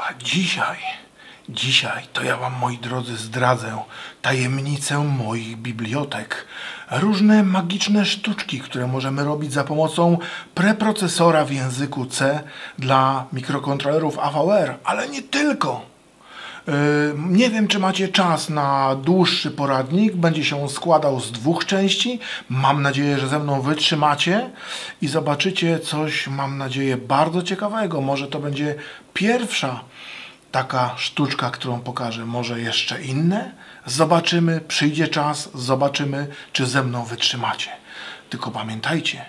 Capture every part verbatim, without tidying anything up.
A dzisiaj, dzisiaj to ja wam, moi drodzy, zdradzę tajemnicę moich bibliotek. Różne magiczne sztuczki, które możemy robić za pomocą preprocesora w języku C dla mikrokontrolerów A V R, ale nie tylko. Yy, nie wiem, czy macie czas na dłuższy poradnik. Będzie się on składał z dwóch części. Mam nadzieję, że ze mną wytrzymacie i zobaczycie coś, mam nadzieję, bardzo ciekawego. Może to będzie pierwsza taka sztuczka, którą pokażę. Może jeszcze inne? Zobaczymy, przyjdzie czas, zobaczymy, czy ze mną wytrzymacie. Tylko pamiętajcie,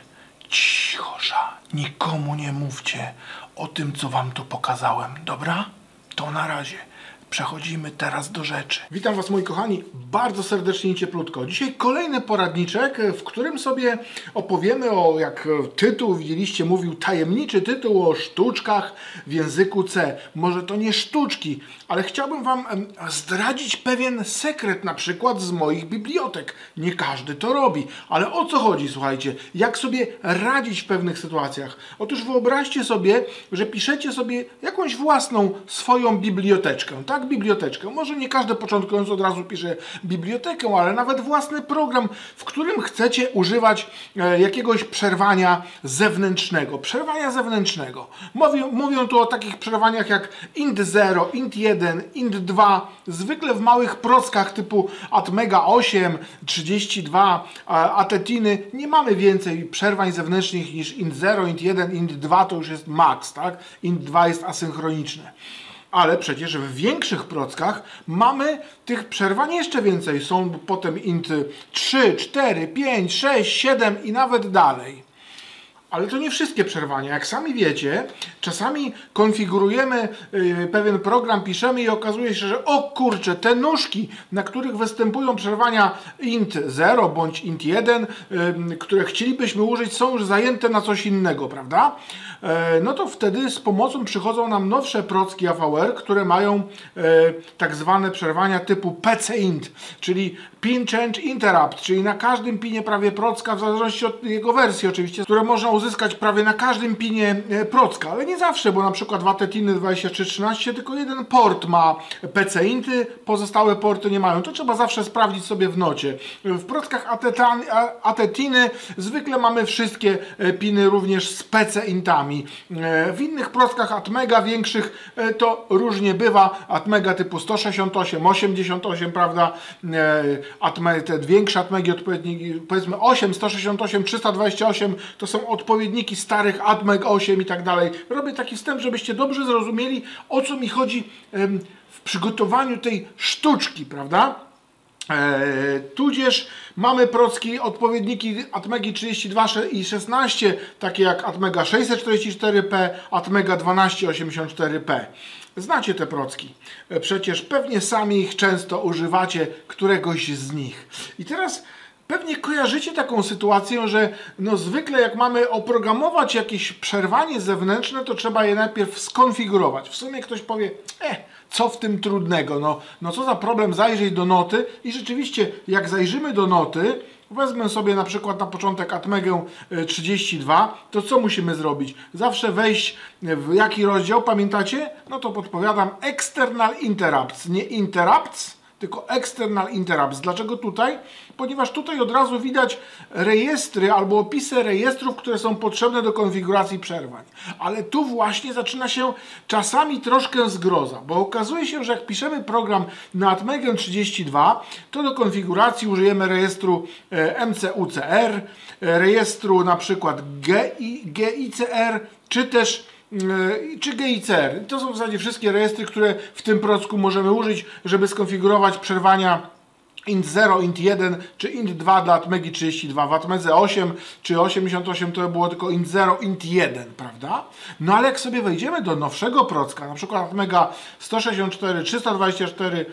cichosza, nikomu nie mówcie o tym, co wam tu pokazałem. Dobra? To na razie. Przechodzimy teraz do rzeczy. Witam was, moi kochani, bardzo serdecznie i cieplutko. Dzisiaj kolejny poradniczek, w którym sobie opowiemy o, jak tytuł widzieliście, mówił tajemniczy tytuł o sztuczkach w języku C. Może to nie sztuczki, ale chciałbym wam zdradzić pewien sekret, na przykład z moich bibliotek. Nie każdy to robi, ale o co chodzi, słuchajcie? Jak sobie radzić w pewnych sytuacjach? Otóż wyobraźcie sobie, że piszecie sobie jakąś własną swoją biblioteczkę, tak? Biblioteczkę. Może nie każdy początkując od razu pisze bibliotekę, ale nawet własny program, w którym chcecie używać e, jakiegoś przerwania zewnętrznego. Przerwania zewnętrznego. Mówią, mówią tu o takich przerwaniach jak int zero, int jeden, int dwa. Zwykle w małych prockach typu atmega osiem, trzydzieści dwa, atetiny nie mamy więcej przerwań zewnętrznych niż int zero, int jeden, int dwa to już jest max, tak? int dwa jest asynchroniczne. Ale przecież w większych prockach mamy tych przerwań jeszcze więcej. Są potem int trzy, cztery, pięć, sześć, siedem i nawet dalej. Ale to nie wszystkie przerwania. Jak sami wiecie, czasami konfigurujemy yy, pewien program, piszemy i okazuje się, że o kurczę, te nóżki, na których występują przerwania int zero bądź int jeden, yy, które chcielibyśmy użyć, są już zajęte na coś innego, prawda? Yy, no to wtedy z pomocą przychodzą nam nowsze procki A V R, które mają yy, tak zwane przerwania typu P C int, czyli pin change interrupt, czyli na każdym pinie prawie procka, w zależności od jego wersji oczywiście, które można uzyskać prawie na każdym pinie procka, ale nie zawsze, bo na przykład w Atetiny dwadzieścia trzy trzynaście tylko jeden port ma P C inty, pozostałe porty nie mają. To trzeba zawsze sprawdzić sobie w nocie. W prockach Atetiny zwykle mamy wszystkie piny również z P C intami. W innych prockach Atmega większych to różnie bywa. Atmega typu sto sześćdziesiąt osiem, osiemdziesiąt osiem, prawda? Atme, te większe Atmegi, odpowiedniki, powiedzmy osiem, sto sześćdziesiąt osiem, trzysta dwadzieścia osiem to są odpowiedniki starych Atmeg osiem i tak dalej. Robię taki wstęp, żebyście dobrze zrozumieli, o co mi chodzi em, w przygotowaniu tej sztuczki, prawda? E, tudzież mamy procki, odpowiedniki Atmegi trzydzieści dwa i szesnaście, takie jak Atmega sześćset czterdzieści cztery P, Atmega dwanaście osiemdziesiąt cztery P. Znacie te procki. Przecież pewnie sami ich często używacie, któregoś z nich. I teraz pewnie kojarzycie taką sytuację, że no zwykle jak mamy oprogramować jakieś przerwanie zewnętrzne, to trzeba je najpierw skonfigurować. W sumie ktoś powie, eh, co w tym trudnego? No, no co za problem zajrzeć do noty i rzeczywiście jak zajrzymy do noty, wezmę sobie na przykład na początek Atmegę trzydzieści dwa, to co musimy zrobić? Zawsze wejść w jaki rozdział, pamiętacie? No to podpowiadam External Interrupts, nie Interrupts, tylko External Interrupts. Dlaczego tutaj? Ponieważ tutaj od razu widać rejestry albo opisy rejestrów, które są potrzebne do konfiguracji przerwań. Ale tu właśnie zaczyna się czasami troszkę zgroza, bo okazuje się, że jak piszemy program na Atmegę trzydzieści dwa, to do konfiguracji użyjemy rejestru M C U C R, rejestru na przykład G I C R, czy też czy G I C R. To są w zasadzie wszystkie rejestry, które w tym procku możemy użyć, żeby skonfigurować przerwania int zero, int jeden czy int dwa dla Atmegi trzydzieści dwa. W Atmedze osiem czy osiemdziesiąt osiem to było tylko int zero, int jeden, prawda? No ale jak sobie wejdziemy do nowszego procka, na przykład Atmega sto sześćdziesiąt cztery, trzysta dwadzieścia cztery,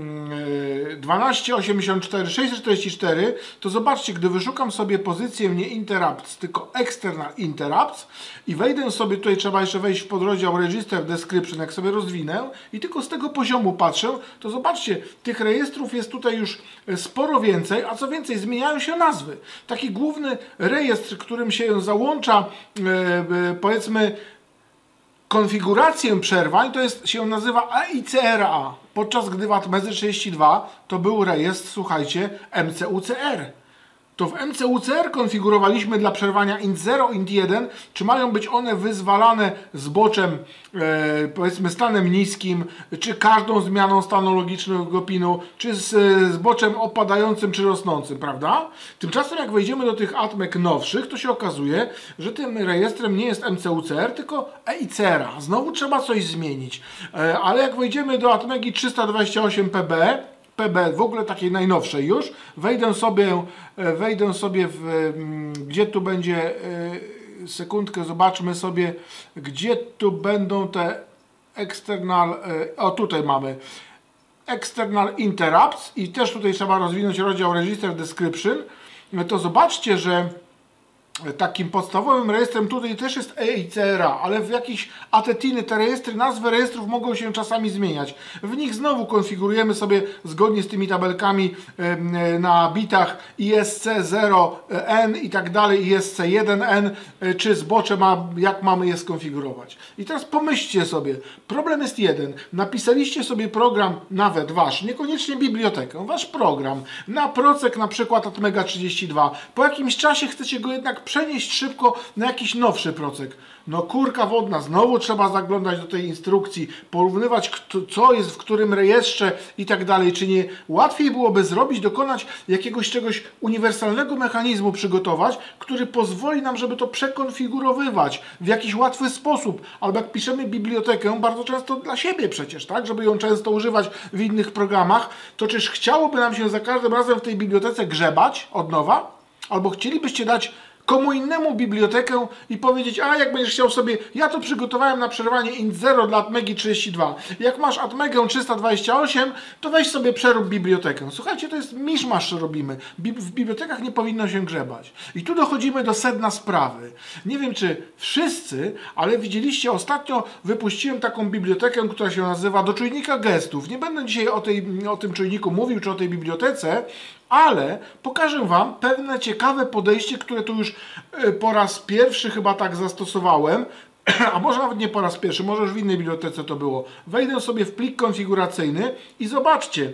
dwanaście osiemdziesiąt cztery, sześćset czterdzieści cztery, to zobaczcie, gdy wyszukam sobie pozycję nie interrupts, tylko external interrupts i wejdę sobie, tutaj trzeba jeszcze wejść w podrozdział register description, jak sobie rozwinę i tylko z tego poziomu patrzę, to zobaczcie, tych rejestrów jest tutaj już sporo więcej, a co więcej, zmieniają się nazwy. Taki główny rejestr, którym się załącza, powiedzmy, konfigurację przerwań to jest, się nazywa E I C R A, podczas gdy w Atmeze trzydzieści dwa to był rejestr, słuchajcie, M C U C R. To w M C U C R konfigurowaliśmy dla przerwania int zero, int jeden, czy mają być one wyzwalane zboczem, e, powiedzmy stanem niskim, czy każdą zmianą stanu logicznego pinu, czy z e, zboczem opadającym, czy rosnącym, prawda? Tymczasem jak wejdziemy do tych atmek nowszych, to się okazuje, że tym rejestrem nie jest M C U C R, tylko E I C R A. Znowu trzeba coś zmienić. E, ale jak wejdziemy do atmegi trzysta dwadzieścia osiem P B, P B, w ogóle takiej najnowszej już, wejdę sobie, wejdę sobie w, gdzie tu będzie, sekundkę, zobaczmy sobie, gdzie tu będą te external, o tutaj mamy, external interrupts i też tutaj trzeba rozwinąć rozdział register description, to zobaczcie, że takim podstawowym rejestrem tutaj też jest E I C R A, ale w jakieś atetiny te rejestry, nazwy rejestrów mogą się czasami zmieniać. W nich znowu konfigurujemy sobie zgodnie z tymi tabelkami na bitach I S C zero N i tak dalej, I S C jeden N, czy zbocze ma, jak mamy je skonfigurować. I teraz pomyślcie sobie, problem jest jeden. Napisaliście sobie program, nawet wasz, niekoniecznie bibliotekę, wasz program na procek na przykład Atmega trzydzieści dwa. Po jakimś czasie chcecie go jednak przenieść szybko na jakiś nowszy procek. No kurka wodna, znowu trzeba zaglądać do tej instrukcji, porównywać kto, co jest w którym rejestrze i tak dalej. Czy nie łatwiej byłoby zrobić, dokonać jakiegoś czegoś uniwersalnego mechanizmu przygotować, który pozwoli nam, żeby to przekonfigurowywać w jakiś łatwy sposób. Albo jak piszemy bibliotekę, bardzo często dla siebie przecież, tak, żeby ją często używać w innych programach, to czyż chciałoby nam się za każdym razem w tej bibliotece grzebać od nowa? Albo chcielibyście dać komu innemu bibliotekę i powiedzieć, a jak będziesz chciał sobie, ja to przygotowałem na przerwanie int zero dla Atmegi trzydzieści dwa. Jak masz Atmegę trzysta dwadzieścia osiem, to weź sobie przerób bibliotekę. Słuchajcie, to jest miszmasz, co robimy. W bibliotekach nie powinno się grzebać. I tu dochodzimy do sedna sprawy. Nie wiem, czy wszyscy, ale widzieliście, ostatnio wypuściłem taką bibliotekę, która się nazywa do czujnika gestów. Nie będę dzisiaj o, tej, o tym czujniku mówił, czy o tej bibliotece, ale pokażę wam pewne ciekawe podejście, które tu już po raz pierwszy chyba tak zastosowałem, a może nawet nie po raz pierwszy, może już w innej bibliotece to było. Wejdę sobie w plik konfiguracyjny i zobaczcie,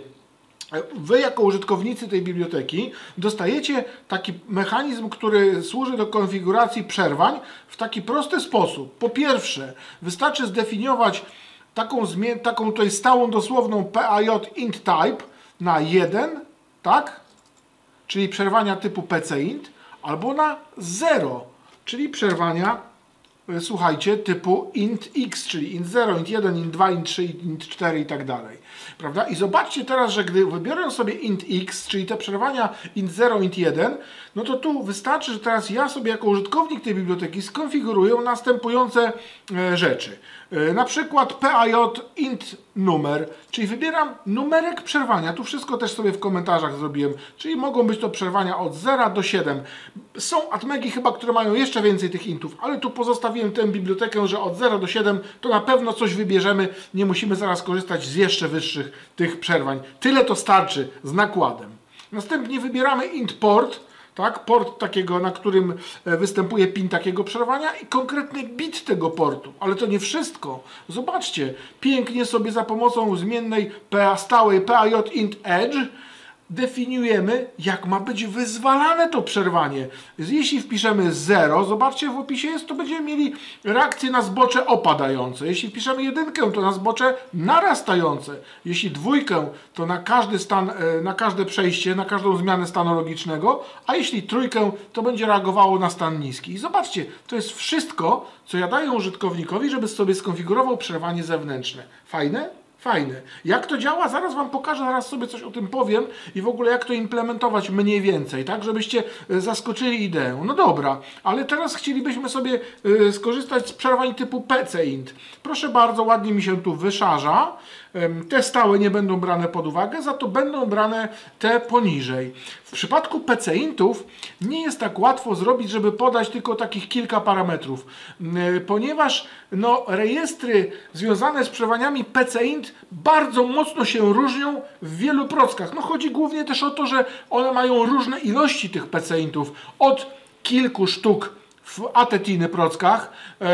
wy jako użytkownicy tej biblioteki dostajecie taki mechanizm, który służy do konfiguracji przerwań w taki prosty sposób. Po pierwsze, wystarczy zdefiniować taką, taką tutaj stałą dosłowną P A J int type na jeden, tak? Czyli przerwania typu pcint, albo na zero, czyli przerwania, słuchajcie, typu int x, czyli int zero, int jeden, int dwa, int trzy, int cztery i tak dalej. Prawda? I zobaczcie teraz, że gdy wybiorę sobie int x, czyli te przerwania int zero, int jeden, no to tu wystarczy, że teraz ja sobie jako użytkownik tej biblioteki skonfiguruję następujące e, rzeczy. E, na przykład P A J int numer, czyli wybieram numerek przerwania. Tu wszystko też sobie w komentarzach zrobiłem, czyli mogą być to przerwania od zera do siedem. Są atmegi chyba, które mają jeszcze więcej tych intów, ale tu pozostawiłem tę bibliotekę, że od zera do siedem to na pewno coś wybierzemy, nie musimy zaraz korzystać z jeszcze wyższych tych przerwań. Tyle to starczy z nakładem. Następnie wybieramy int port, tak, port takiego, na którym występuje pin takiego przerwania i konkretny bit tego portu. Ale to nie wszystko. Zobaczcie, pięknie sobie za pomocą zmiennej P A stałej P A J int edge definiujemy, jak ma być wyzwalane to przerwanie. Jeśli wpiszemy zero, zobaczcie w opisie jest, to będziemy mieli reakcję na zbocze opadające. Jeśli wpiszemy jedynkę, to na zbocze narastające. Jeśli dwójkę, to na każdy stan, na każde przejście, na każdą zmianę stanu logicznego, a jeśli trójkę, to będzie reagowało na stan niski. I zobaczcie, to jest wszystko, co ja daję użytkownikowi, żeby sobie skonfigurował przerwanie zewnętrzne. Fajne? Fajne. Jak to działa? Zaraz wam pokażę, zaraz sobie coś o tym powiem i w ogóle jak to implementować mniej więcej, tak, żebyście zaskoczyli ideę. No dobra, ale teraz chcielibyśmy sobie y, skorzystać z przerwań typu pcint. Proszę bardzo, ładnie mi się tu wyszarza. Te stałe nie będą brane pod uwagę, za to będą brane te poniżej. W przypadku pcintów nie jest tak łatwo zrobić, żeby podać tylko takich kilka parametrów, ponieważ no, rejestry związane z przerwaniami pcint bardzo mocno się różnią w wielu prockach. No, chodzi głównie też o to, że one mają różne ilości tych pcintów, od kilku sztuk w atetiny prockach,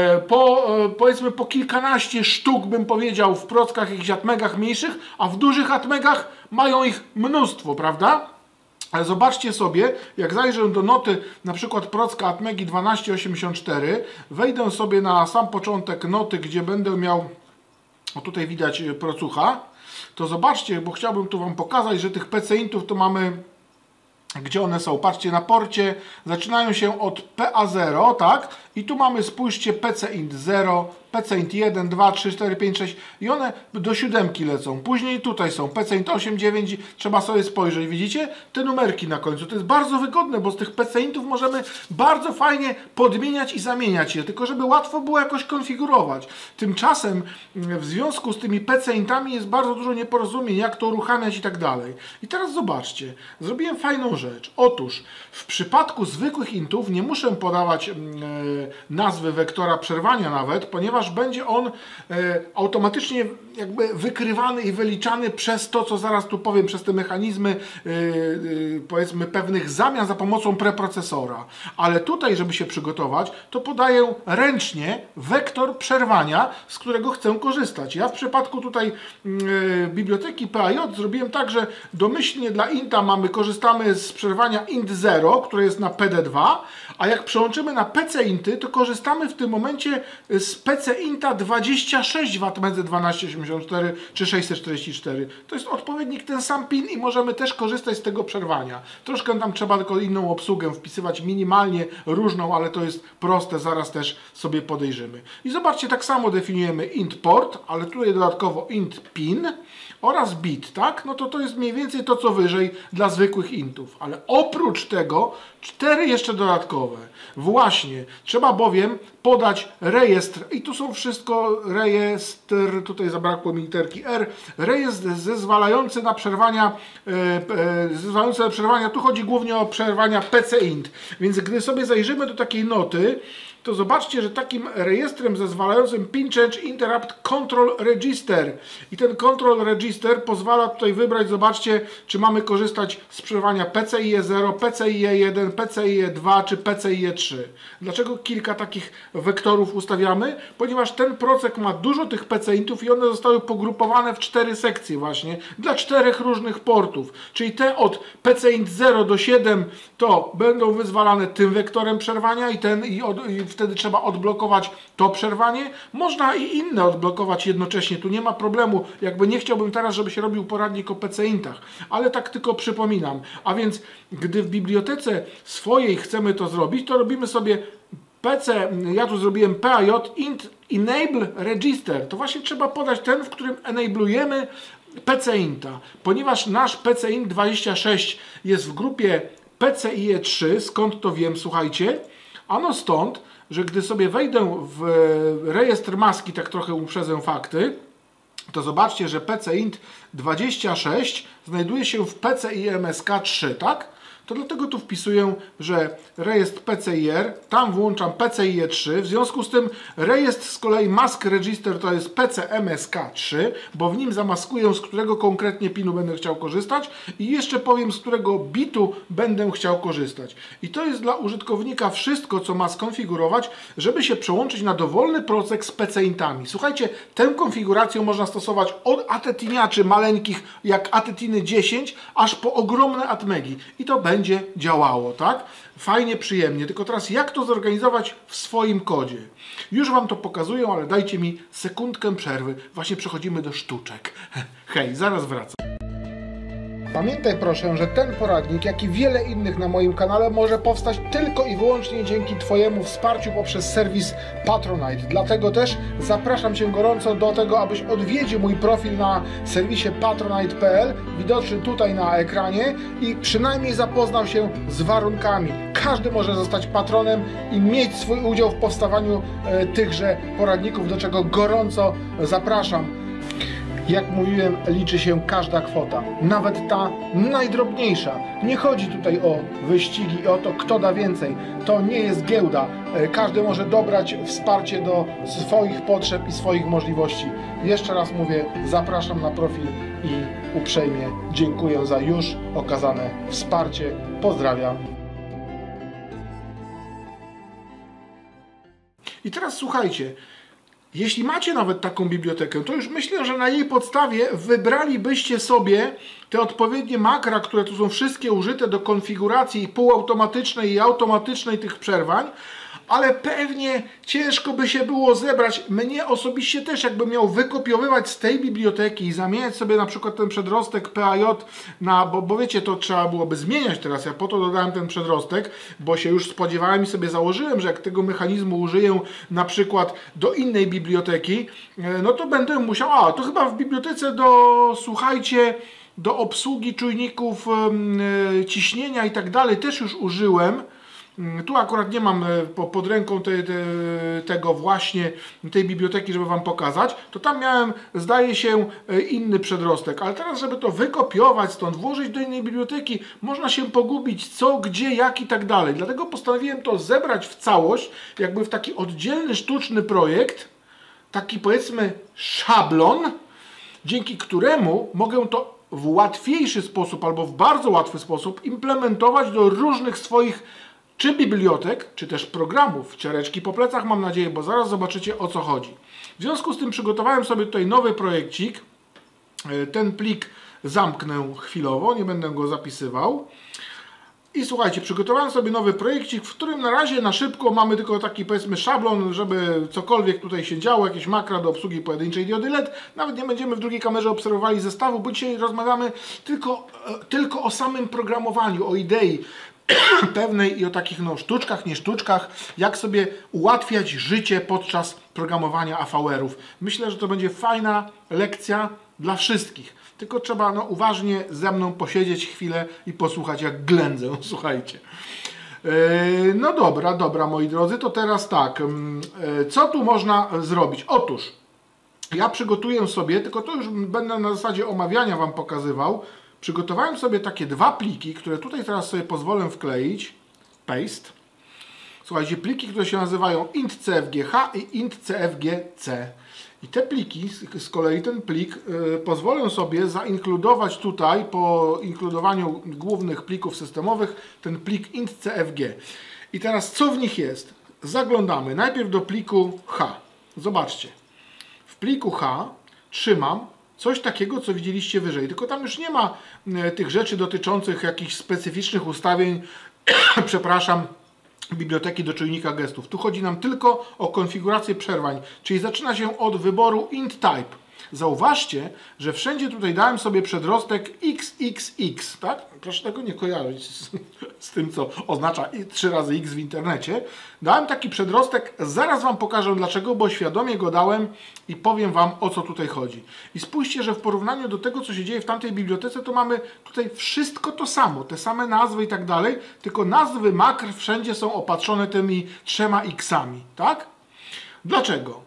po, powiedzmy po kilkanaście sztuk, bym powiedział, w prockach jakichś atmegach mniejszych, a w dużych atmegach mają ich mnóstwo, prawda? Ale zobaczcie sobie, jak zajrzę do noty na przykład procka Atmegi dwanaście osiemdziesiąt cztery, wejdę sobie na sam początek noty, gdzie będę miał, o tutaj widać procucha, to zobaczcie, bo chciałbym tu wam pokazać, że tych P C intów to mamy, gdzie one są, patrzcie na porcie, zaczynają się od P A zero, tak? I tu mamy, spójrzcie, P C int zero, P C int jeden, dwa, trzy, cztery, pięć, sześć i one do siódemki lecą. Później tutaj są P C int osiem, dziewięć, trzeba sobie spojrzeć, widzicie? Te numerki na końcu. To jest bardzo wygodne, bo z tych P C intów możemy bardzo fajnie podmieniać i zamieniać je, tylko żeby łatwo było jakoś konfigurować. Tymczasem w związku z tymi P C intami jest bardzo dużo nieporozumień, jak to uruchamiać i tak dalej. I teraz zobaczcie, zrobiłem fajną rzecz. Otóż w przypadku zwykłych intów nie muszę podawać e, nazwy wektora przerwania nawet, ponieważ będzie on e, automatycznie jakby wykrywany i wyliczany przez to, co zaraz tu powiem, przez te mechanizmy e, e, powiedzmy pewnych zamian za pomocą preprocesora. Ale tutaj, żeby się przygotować, to podaję ręcznie wektor przerwania, z którego chcę korzystać. Ja w przypadku tutaj e, biblioteki P A J zrobiłem tak, że domyślnie dla inta mamy, korzystamy z przerwania int zero, które jest na P D dwa, a jak przełączymy na P C inty, to korzystamy w tym momencie z P C inta dwadzieścia sześć w Atmedze dwanaście osiemdziesiąt cztery czy sześćset czterdzieści cztery. To jest odpowiednik, ten sam pin i możemy też korzystać z tego przerwania. Troszkę tam trzeba tylko inną obsługę wpisywać, minimalnie różną, ale to jest proste, zaraz też sobie podejrzymy. I zobaczcie, tak samo definiujemy int port, ale tutaj dodatkowo int pin oraz bit, tak? No to to jest mniej więcej to, co wyżej dla zwykłych intów. Ale oprócz tego cztery jeszcze dodatkowe. Właśnie, trzeba bowiem podać rejestr, i tu są wszystko rejestr, tutaj zabrakło mi literki R, rejestr zezwalający na przerwania, e, e, zezwalający na przerwania, tu chodzi głównie o przerwania P C int. Więc gdy sobie zajrzymy do takiej noty, to zobaczcie, że takim rejestrem zezwalającym pin change interrupt control register i ten control register pozwala tutaj wybrać, zobaczcie, czy mamy korzystać z przerwania P C I E zero, P C I E jeden, P C I E dwa czy P C I E trzy. Dlaczego kilka takich wektorów ustawiamy? Ponieważ ten procek ma dużo tych P C intów i one zostały pogrupowane w cztery sekcje właśnie dla czterech różnych portów. Czyli te od P C int zero do siedem to będą wyzwalane tym wektorem przerwania i ten i, od, i wtedy trzeba odblokować to przerwanie. Można i inne odblokować jednocześnie, tu nie ma problemu. Jakby nie chciałbym teraz, żeby się robił poradnik o P C intach, ale tak tylko przypominam. A więc gdy w bibliotece swojej chcemy to zrobić, to robimy sobie P C, ja tu zrobiłem P A J int enable register. To właśnie trzeba podać ten, w którym enablujemy P C inta. Ponieważ nasz P C int dwadzieścia sześć jest w grupie P C I E trzy, skąd to wiem, słuchajcie? Ano stąd, że gdy sobie wejdę w rejestr maski, tak trochę uprzedzę fakty, to zobaczcie, że P C int dwadzieścia sześć znajduje się w P C I M S K trzy, tak? To dlatego tu wpisuję, że rejestr P C I R, tam włączam P C I E trzy, w związku z tym rejestr z kolei mask register to jest P C M S K trzy, bo w nim zamaskuję, z którego konkretnie pinu będę chciał korzystać i jeszcze powiem, z którego bitu będę chciał korzystać. I to jest dla użytkownika wszystko, co ma skonfigurować, żeby się przełączyć na dowolny procek z P C intami. Słuchajcie, tę konfigurację można stosować od atetiniaczy maleńkich, jak atetiny dziesięć, aż po ogromne atmegi. I to będzie będzie działało, tak? Fajnie, przyjemnie. Tylko teraz jak to zorganizować w swoim kodzie? Już wam to pokazuję, ale dajcie mi sekundkę przerwy. Właśnie przechodzimy do sztuczek. Hej, zaraz wracam. Pamiętaj proszę, że ten poradnik, jak i wiele innych na moim kanale może powstać tylko i wyłącznie dzięki Twojemu wsparciu poprzez serwis Patronite. Dlatego też zapraszam Cię gorąco do tego, abyś odwiedził mój profil na serwisie patronite kropka p l, widoczny tutaj na ekranie i przynajmniej zapoznał się z warunkami. Każdy może zostać patronem i mieć swój udział w powstawaniu e, tychże poradników, do czego gorąco zapraszam. Jak mówiłem, liczy się każda kwota, nawet ta najdrobniejsza. Nie chodzi tutaj o wyścigi i o to, kto da więcej. To nie jest giełda. Każdy może dobrać wsparcie do swoich potrzeb i swoich możliwości. Jeszcze raz mówię, zapraszam na profil i uprzejmie dziękuję za już okazane wsparcie. Pozdrawiam. I teraz słuchajcie, jeśli macie nawet taką bibliotekę, to już myślę, że na jej podstawie wybralibyście sobie te odpowiednie makra, które tu są wszystkie użyte do konfiguracji półautomatycznej i automatycznej tych przerwań, ale pewnie ciężko by się było zebrać. Mnie osobiście też, jakbym miał wykopiowywać z tej biblioteki i zamieniać sobie na przykład ten przedrostek P A J na, bo, bo wiecie, to trzeba byłoby zmieniać teraz, ja po to dodałem ten przedrostek, bo się już spodziewałem i sobie założyłem, że jak tego mechanizmu użyję na przykład do innej biblioteki, no to będę musiał, a to chyba w bibliotece do, słuchajcie, do obsługi czujników yy, ciśnienia i tak dalej też już użyłem. Tu akurat nie mam pod ręką te, te, tego właśnie, tej biblioteki, żeby wam pokazać. To tam miałem, zdaje się, inny przedrostek. Ale teraz, żeby to wykopiować stąd, włożyć do innej biblioteki, można się pogubić co, gdzie, jak i tak dalej. Dlatego postanowiłem to zebrać w całość, jakby w taki oddzielny, sztuczny projekt. Taki, powiedzmy, szablon, dzięki któremu mogę to w łatwiejszy sposób albo w bardzo łatwy sposób implementować do różnych swoich czy bibliotek, czy też programów. Ciareczki po plecach, mam nadzieję, bo zaraz zobaczycie, o co chodzi. W związku z tym przygotowałem sobie tutaj nowy projekcik. Ten plik zamknę chwilowo, nie będę go zapisywał. I słuchajcie, przygotowałem sobie nowy projekcik, w którym na razie na szybko mamy tylko taki, powiedzmy, szablon, żeby cokolwiek tutaj się działo, jakieś makra do obsługi pojedynczej diody L E D. Nawet nie będziemy w drugiej kamerze obserwowali zestawu, bo dzisiaj rozmawiamy tylko, tylko o samym programowaniu, o idei pewnej i o takich no, sztuczkach, nie sztuczkach, jak sobie ułatwiać życie podczas programowania A V R-ów. Myślę, że to będzie fajna lekcja dla wszystkich. Tylko trzeba no, uważnie ze mną posiedzieć chwilę i posłuchać, jak ględzę. Słuchajcie. Yy, no dobra, dobra, moi drodzy, to teraz tak. Yy, co tu można zrobić? Otóż ja przygotuję sobie, tylko to już będę na zasadzie omawiania wam pokazywał. Przygotowałem sobie takie dwa pliki, które tutaj teraz sobie pozwolę wkleić. Paste. Słuchajcie, pliki, które się nazywają int C F G H i int C F G C. I te pliki, z kolei ten plik, yy, pozwolę sobie zainkludować tutaj, po inkludowaniu głównych plików systemowych, ten plik int C F G. I teraz co w nich jest? Zaglądamy najpierw do pliku H. Zobaczcie. W pliku H trzymam coś takiego, co widzieliście wyżej. Tylko tam już nie ma e, tych rzeczy dotyczących jakichś specyficznych ustawień, przepraszam, biblioteki do czujnika gestów. Tu chodzi nam tylko o konfigurację przerwań, czyli zaczyna się od wyboru int type. Zauważcie, że wszędzie tutaj dałem sobie przedrostek X X X, tak? Proszę tego nie kojarzyć z, z tym, co oznacza trzy razy X w internecie. Dałem taki przedrostek, zaraz wam pokażę dlaczego, bo świadomie go dałem i powiem wam, o co tutaj chodzi. I spójrzcie, że w porównaniu do tego, co się dzieje w tamtej bibliotece, to mamy tutaj wszystko to samo, te same nazwy i tak dalej, tylko nazwy makr wszędzie są opatrzone tymi trzema X-ami, tak? Dlaczego?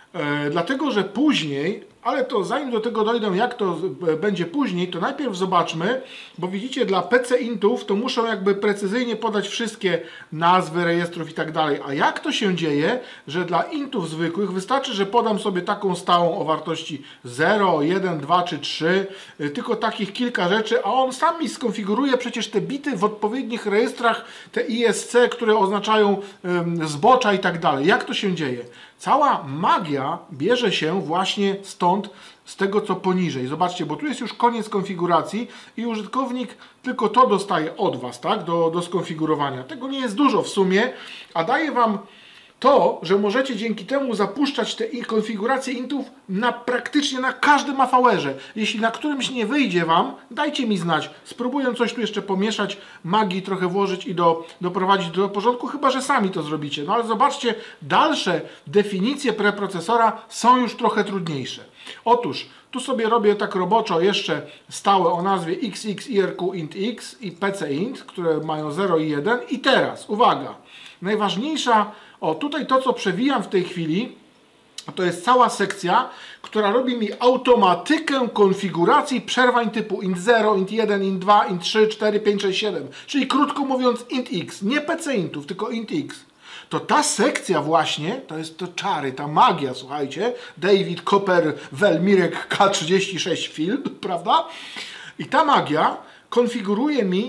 E, dlatego, że później, ale to zanim do tego dojdę, jak to będzie później, to najpierw zobaczmy, bo widzicie, dla P C intów to muszą jakby precyzyjnie podać wszystkie nazwy rejestrów i tak dalej. A jak to się dzieje, że dla intów zwykłych wystarczy, że podam sobie taką stałą o wartości zero, jeden, dwa czy trzy, tylko takich kilka rzeczy, a on sam mi skonfiguruje przecież te bity w odpowiednich rejestrach, te I S C, które oznaczają um, zbocza i tak dalej. Jak to się dzieje? Cała magia bierze się właśnie stąd, z tego co poniżej. Zobaczcie, bo tu jest już koniec konfiguracji i użytkownik tylko to dostaje od was, tak, do, do skonfigurowania. Tego nie jest dużo w sumie, a daje wam to, że możecie dzięki temu zapuszczać te konfiguracje intów na praktycznie na każdym A V R-ze. Jeśli na którymś nie wyjdzie wam, dajcie mi znać. Spróbuję coś tu jeszcze pomieszać, magii trochę włożyć i do, doprowadzić do porządku, chyba że sami to zrobicie. No ale zobaczcie, dalsze definicje preprocesora są już trochę trudniejsze. Otóż, tu sobie robię tak roboczo jeszcze stałe o nazwie X X I R Q int X i P C int, które mają zero i jeden. I teraz, uwaga, najważniejsza, o tutaj to co przewijam w tej chwili, to jest cała sekcja, która robi mi automatykę konfiguracji przerwań typu int zero, int jeden, int dwa, int trzy, cztery, pięć, sześć, siedem. Czyli krótko mówiąc int X, nie P C intów, tylko int X. To ta sekcja właśnie, to jest to czary, ta magia, słuchajcie, David Copper Welmirek K trzydzieści sześć Field, prawda? I ta magia konfiguruje mi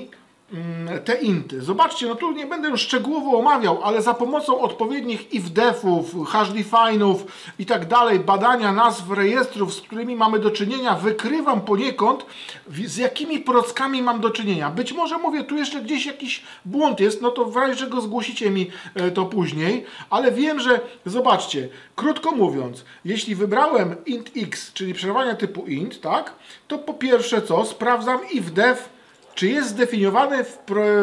te inty. Zobaczcie, no tu nie będę już szczegółowo omawiał, ale za pomocą odpowiednich if-defów, hash-define'ów i tak dalej, badania nazw rejestrów, z którymi mamy do czynienia, wykrywam poniekąd, z jakimi prockami mam do czynienia. Być może mówię, tu jeszcze gdzieś jakiś błąd jest, no to w razie czego zgłosicie mi to później, ale wiem, że zobaczcie, krótko mówiąc, jeśli wybrałem int x, czyli przerwania typu int, tak, to po pierwsze co? Sprawdzam if-def, czy jest zdefiniowany w,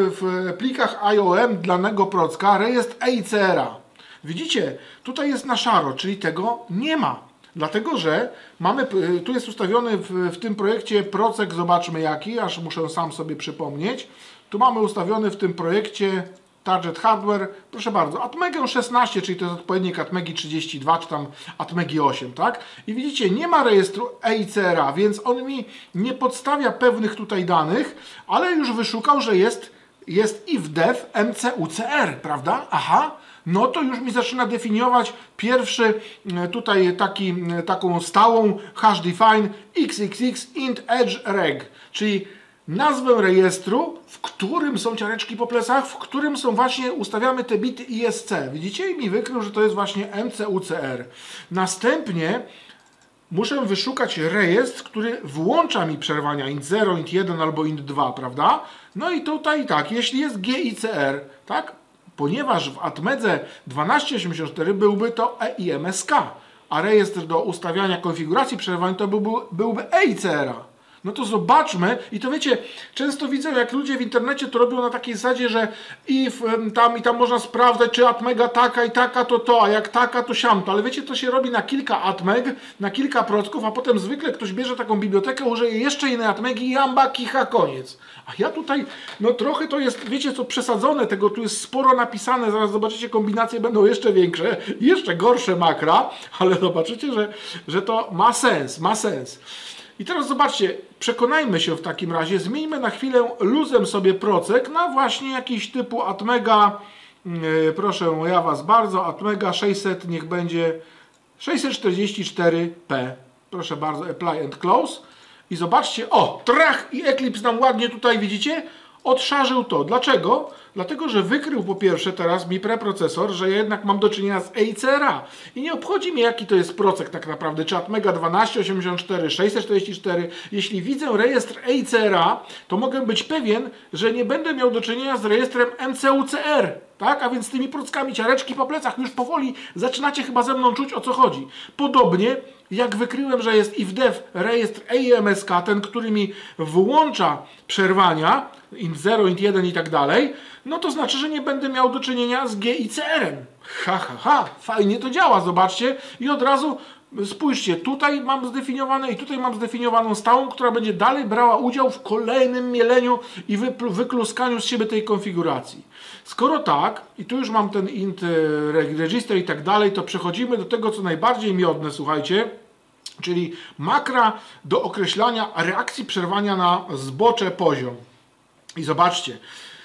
w plikach I O M danego procka rejestr E I C R A. Widzicie, tutaj jest na szaro, czyli tego nie ma. Dlatego, że mamy, tu jest ustawiony w, w tym projekcie procek, zobaczmy jaki, aż muszę sam sobie przypomnieć. Tu mamy ustawiony w tym projekcie Target Hardware, proszę bardzo, Atmegę szesnaście, czyli to jest odpowiednik Atmegi trzydzieści dwa, czy tam Atmegi osiem, tak? I widzicie, nie ma rejestru E I C R A, więc on mi nie podstawia pewnych tutaj danych, ale już wyszukał, że jest, jest if-def M C U C R, prawda? Aha, no to już mi zaczyna definiować pierwszy tutaj taki, taką stałą hash define x x x int edge reg, czyli nazwę rejestru, w którym są ciareczki po plecach, w którym są właśnie, ustawiamy te bity I S C. Widzicie? I mi wykrył, że to jest właśnie M C U C R. Następnie muszę wyszukać rejestr, który włącza mi przerwania int zero, int jeden albo int dwa, prawda? No i tutaj tak, jeśli jest G I C R, tak? Ponieważ w Atmedze dwanaście osiemdziesiąt cztery byłby to E I M S K, a rejestr do ustawiania konfiguracji przerwań to byłby, byłby E I C R A. No to zobaczmy, i to wiecie, często widzę, jak ludzie w internecie to robią na takiej zasadzie, że if tam i tam można sprawdzać, czy atmega taka i taka to to, a jak taka to siamto, ale wiecie, to się robi na kilka atmeg, na kilka procków, a potem zwykle ktoś bierze taką bibliotekę, użyje jeszcze innej atmegi i jamba, kicha, koniec. A ja tutaj, no trochę to jest, wiecie co, przesadzone, tego tu jest sporo napisane, zaraz zobaczycie, kombinacje będą jeszcze większe, jeszcze gorsze makra, ale zobaczycie, że, że to ma sens, ma sens. I teraz zobaczcie, przekonajmy się w takim razie, zmieńmy na chwilę luzem sobie procek na właśnie jakiś typu Atmega, yy, proszę ja Was bardzo, Atmega sześćset, niech będzie sześćset czterdzieści cztery P. Proszę bardzo, apply and close. I zobaczcie, o, trach i Eclipse nam ładnie tutaj, widzicie, odszarzył to. Dlaczego? Dlatego, że wykrył po pierwsze teraz mi preprocesor, że ja jednak mam do czynienia z E I C R A. I nie obchodzi mnie, jaki to jest procek tak naprawdę, czy Atmega dwanaście osiemdziesiąt cztery, sześćset czterdzieści cztery. Jeśli widzę rejestr E I C R A, to mogę być pewien, że nie będę miał do czynienia z rejestrem M C U C R. Tak? A więc z tymi prockami, ciareczki po plecach, już powoli zaczynacie chyba ze mną czuć, o co chodzi. Podobnie jak wykryłem, że jest if-def rejestr E I M S K, ten, który mi włącza przerwania, int zero, int jeden i tak dalej, no to znaczy, że nie będę miał do czynienia z G I C R-em. Ha, ha, ha, fajnie to działa, zobaczcie. I od razu spójrzcie, tutaj mam zdefiniowane i tutaj mam zdefiniowaną stałą, która będzie dalej brała udział w kolejnym mieleniu i wykluskaniu z siebie tej konfiguracji. Skoro tak, i tu już mam ten int register i tak dalej, to przechodzimy do tego, co najbardziej miodne, słuchajcie, czyli makra do określania reakcji przerwania na zbocze poziom. I zobaczcie,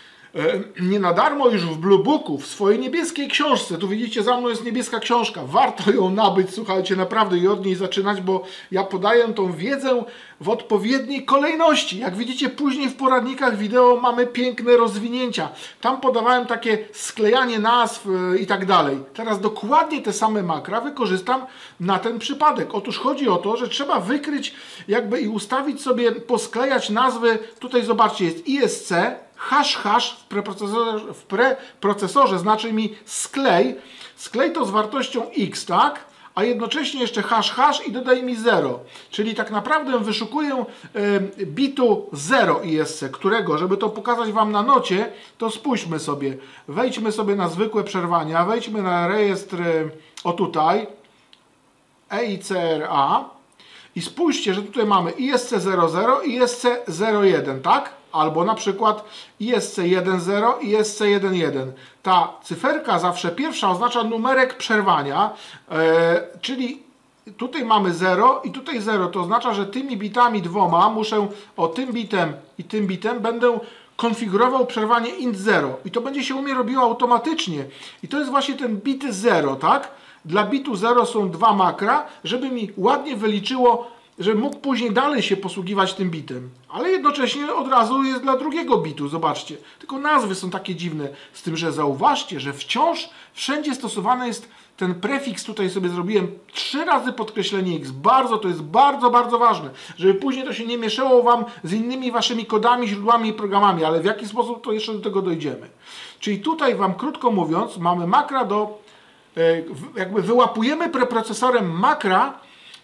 nie na darmo już w Blue Booku, w swojej niebieskiej książce, tu widzicie, za mną jest niebieska książka, warto ją nabyć, słuchajcie, naprawdę i od niej zaczynać, bo ja podaję tą wiedzę w odpowiedniej kolejności. Jak widzicie, później w poradnikach wideo mamy piękne rozwinięcia. Tam podawałem takie sklejanie nazw i tak dalej. Teraz dokładnie te same makra wykorzystam na ten przypadek. Otóż chodzi o to, że trzeba wykryć jakby i ustawić sobie, posklejać nazwy. Tutaj zobaczcie, jest I S C, hash hash w preprocesorze, w preprocesorze znaczy mi sklej. Sklej to z wartością x, tak? A jednocześnie jeszcze hash hash i dodaj mi zero. Czyli tak naprawdę wyszukuję y, bitu zero I S C, którego, żeby to pokazać Wam na nocie, to spójrzmy sobie. Wejdźmy sobie na zwykłe przerwania, wejdźmy na rejestr, y, o tutaj, E I C R A i spójrzcie, że tutaj mamy I S C zero zero i I S C zero jeden, tak? Albo na przykład I S C jeden zero i I S C jeden jeden. Ta cyferka zawsze pierwsza oznacza numerek przerwania, e, czyli tutaj mamy zero i tutaj zero. To oznacza, że tymi bitami dwoma muszę, o tym bitem i tym bitem będę konfigurował przerwanie int zero. I to będzie się u mnie robiło automatycznie. I to jest właśnie ten bit zero, tak? Dla bitu zero są dwa makra, żeby mi ładnie wyliczyło żeby mógł później dalej się posługiwać tym bitem. Ale jednocześnie od razu jest dla drugiego bitu, zobaczcie. Tylko nazwy są takie dziwne, z tym, że zauważcie, że wciąż wszędzie stosowany jest ten prefiks, tutaj sobie zrobiłem trzy razy podkreślenie X. Bardzo, to jest bardzo, bardzo ważne, żeby później to się nie mieszało wam z innymi waszymi kodami, źródłami i programami, ale w jaki sposób to jeszcze do tego dojdziemy. Czyli tutaj wam krótko mówiąc, mamy makra do, jakby wyłapujemy preprocesorem makra,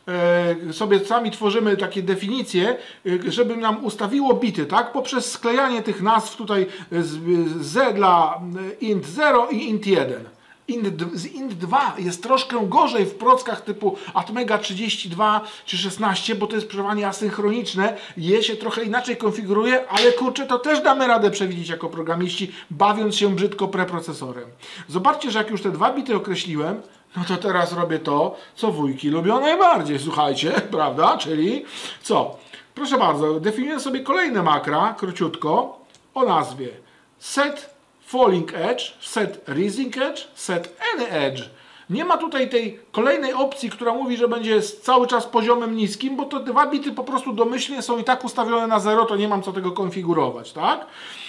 sobie sami tworzymy takie definicje, żeby nam ustawiło bity, tak? Poprzez sklejanie tych nazw tutaj z dla int zero i int jeden. Int, z int dwa jest troszkę gorzej w prockach typu Atmega trzydzieści dwa czy szesnaście, bo to jest przerwanie asynchroniczne, je się trochę inaczej konfiguruje, ale kurczę, to też damy radę przewidzieć jako programiści, bawiąc się brzydko preprocesorem. Zobaczcie, że jak już te dwa bity określiłem, no to teraz robię to, co wujki lubią najbardziej, słuchajcie, prawda? Czyli co? Proszę bardzo, definiuję sobie kolejne makra, króciutko, o nazwie set falling edge, set rising edge, set any edge. Nie ma tutaj tej kolejnej opcji, która mówi, że będzie cały czas poziomem niskim, bo to dwa bity po prostu domyślnie są i tak ustawione na zero, to nie mam co tego konfigurować, tak?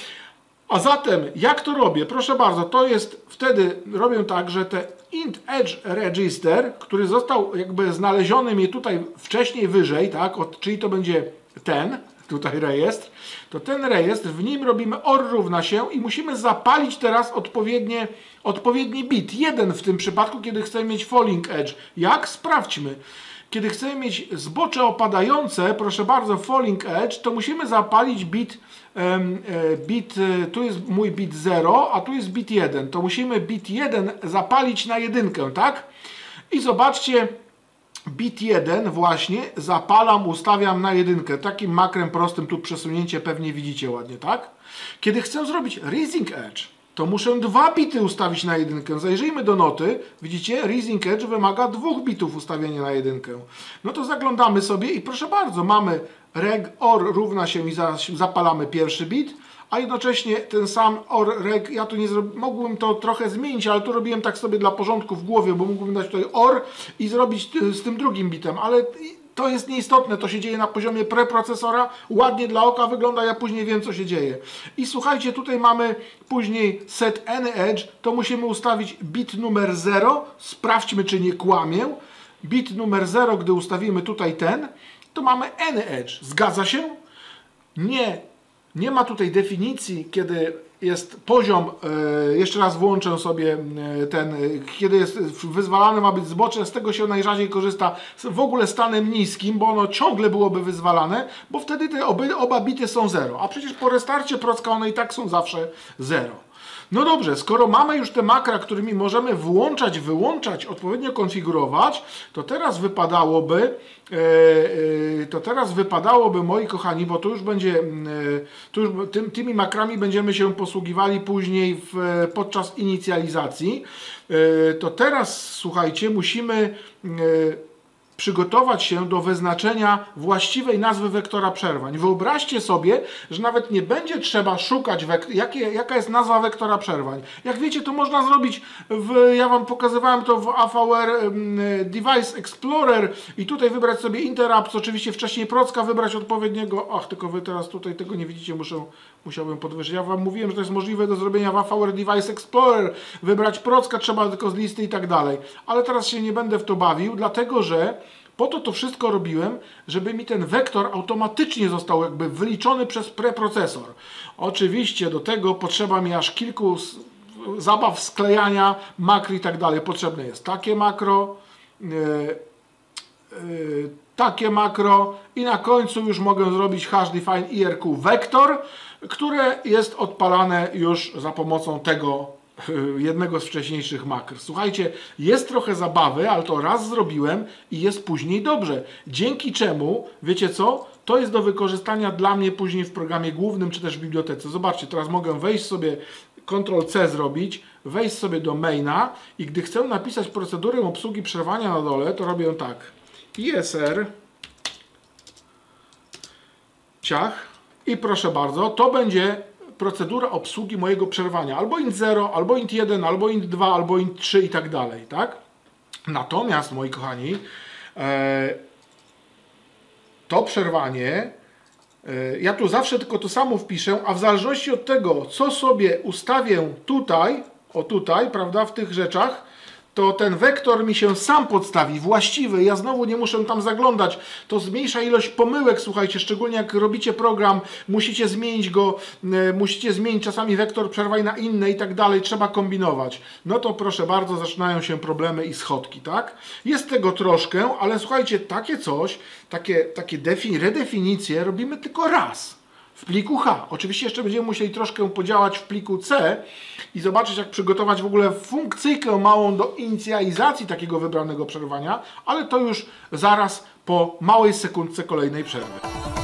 A zatem, jak to robię? Proszę bardzo, to jest, wtedy robię tak, że te int edge register, który został jakby znaleziony mi tutaj wcześniej wyżej, tak, od, czyli to będzie ten, tutaj rejestr, to ten rejestr, w nim robimy or równa się i musimy zapalić teraz odpowiednie, odpowiedni bit. Jeden w tym przypadku, kiedy chcemy mieć falling edge. Jak? Sprawdźmy. Kiedy chcemy mieć zbocze opadające, proszę bardzo, falling edge, to musimy zapalić bit, um, bit, tu jest mój bit zero, a tu jest bit jeden. To musimy bit jeden zapalić na jedynkę, tak? I zobaczcie, bit jeden właśnie zapalam, ustawiam na jedynkę. Takim makrem prostym, tu przesunięcie pewnie widzicie ładnie, tak? Kiedy chcę zrobić rising edge, to muszę dwa bity ustawić na jedynkę. Zajrzyjmy do noty. Widzicie, rising edge wymaga dwóch bitów ustawienia na jedynkę. No to zaglądamy sobie i proszę bardzo, mamy reg or równa się i zapalamy pierwszy bit, a jednocześnie ten sam or reg, ja tu nie zrobiłem, mógłbym to trochę zmienić, ale tu robiłem tak sobie dla porządku w głowie, bo mógłbym dać tutaj or i zrobić z tym drugim bitem, ale to jest nieistotne, to się dzieje na poziomie preprocesora, ładnie dla oka wygląda, ja później wiem, co się dzieje. I słuchajcie, tutaj mamy później set any edge, to musimy ustawić bit numer zero, sprawdźmy, czy nie kłamię. Bit numer zero, gdy ustawimy tutaj ten, to mamy any edge. Zgadza się? Nie, nie ma tutaj definicji, kiedy jest poziom, e, jeszcze raz włączę sobie e, ten, e, kiedy jest wyzwalane ma być zbocze, z tego się najrzadziej korzysta w ogóle stanem niskim, bo ono ciągle byłoby wyzwalane, bo wtedy te oby, oba bity są zero, a przecież po restarcie procka one i tak są zawsze zero. No dobrze, skoro mamy już te makra, którymi możemy włączać, wyłączać, odpowiednio konfigurować, to teraz wypadałoby, e, e, to teraz wypadałoby, moi kochani, bo tu już będzie, e, tu już tym, tymi makrami będziemy się posługiwali później w, podczas inicjalizacji, e, to teraz, słuchajcie, musimy e, przygotować się do wyznaczenia właściwej nazwy wektora przerwań. Wyobraźcie sobie, że nawet nie będzie trzeba szukać, jakie, jaka jest nazwa wektora przerwań. Jak wiecie, to można zrobić, w, ja Wam pokazywałem to w A V R Device Explorer i tutaj wybrać sobie interrupts, oczywiście wcześniej procka, wybrać odpowiedniego, ach, tylko Wy teraz tutaj tego nie widzicie, muszę, musiałbym podwyższyć. Ja Wam mówiłem, że to jest możliwe do zrobienia w A V R Device Explorer, wybrać procka, trzeba tylko z listy i tak dalej. Ale teraz się nie będę w to bawił, dlatego że po to to wszystko robiłem, żeby mi ten wektor automatycznie został jakby wyliczony przez preprocesor. Oczywiście do tego potrzeba mi aż kilku zabaw sklejania, makr i tak dalej. Potrzebne jest takie makro, yy, yy, takie makro i na końcu już mogę zrobić hash define I R Q vektor, które jest odpalane już za pomocą tego jednego z wcześniejszych makr. Słuchajcie, jest trochę zabawy, ale to raz zrobiłem i jest później dobrze. Dzięki czemu, wiecie co? To jest do wykorzystania dla mnie później w programie głównym, czy też w bibliotece. Zobaczcie, teraz mogę wejść sobie, kontrol C zrobić, wejść sobie do maina i gdy chcę napisać procedurę obsługi przerwania na dole, to robię tak. I S R ciach i proszę bardzo, to będzie procedura obsługi mojego przerwania. Albo int zero, albo int jeden, albo int dwa, albo int trzy i tak dalej, tak? Natomiast, moi kochani, e, to przerwanie, yy, ja tu zawsze tylko to samo wpiszę, a w zależności od tego, co sobie ustawię tutaj, o tutaj, prawda, w tych rzeczach, to ten wektor mi się sam podstawi, właściwy, ja znowu nie muszę tam zaglądać, to zmniejsza ilość pomyłek, słuchajcie, szczególnie jak robicie program, musicie zmienić go, y, musicie zmienić czasami wektor przerwań na inne i tak dalej, trzeba kombinować. No to proszę bardzo, zaczynają się problemy i schodki, tak? Jest tego troszkę, ale słuchajcie, takie coś, takie, takie defin- redefinicje robimy tylko raz. W pliku H. Oczywiście jeszcze będziemy musieli troszkę podziałać w pliku C i zobaczyć, jak przygotować w ogóle funkcyjkę małą do inicjalizacji takiego wybranego przerwania, ale to już zaraz po małej sekundce kolejnej przerwy.